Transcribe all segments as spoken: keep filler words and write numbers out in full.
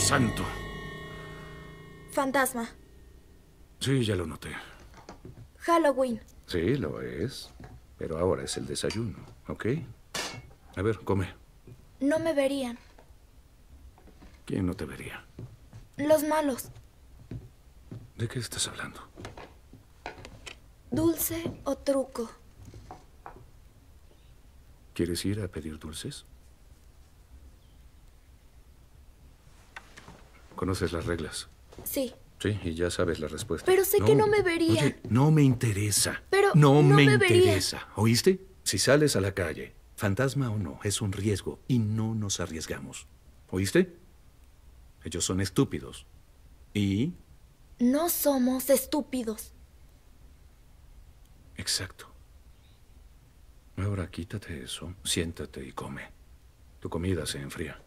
santo! Fantasma. Sí, ya lo noté. Halloween. Sí, lo es. Pero ahora es el desayuno, ¿ok? A ver, come. No me verían. ¿Quién no te vería? Los malos. ¿De qué estás hablando? ¿Dulce o truco? ¿Quieres ir a pedir dulces? ¿Conoces las reglas? Sí. Sí, y ya sabes la respuesta. Pero sé no. que no me verían. Oye, no me interesa. Pero no, no me, me verían. interesa. ¿Oíste? Si sales a la calle, fantasma o no, es un riesgo y no nos arriesgamos. ¿Oíste? Ellos son estúpidos. ¿Y? No somos estúpidos. Exacto. Ahora quítate eso, siéntate y come. Tu comida se enfría.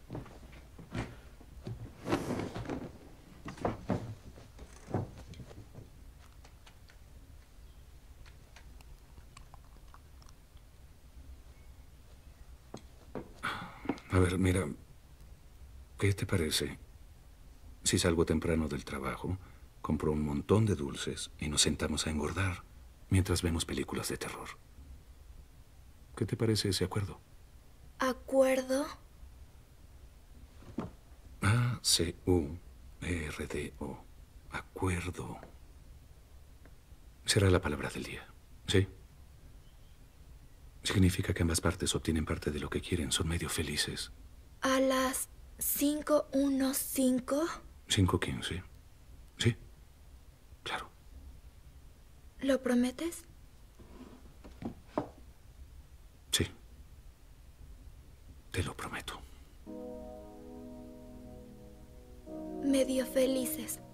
A ver, mira, ¿qué te parece si salgo temprano del trabajo, compro un montón de dulces y nos sentamos a engordar mientras vemos películas de terror? ¿Qué te parece ese acuerdo? ¿Acuerdo? A C U R D O. Acuerdo. Será la palabra del día, ¿sí? Significa que ambas partes obtienen parte de lo que quieren, son medio felices. A las cinco quince. cinco quince. Sí, claro. ¿Lo prometes? Sí. Te lo prometo. Medio felices.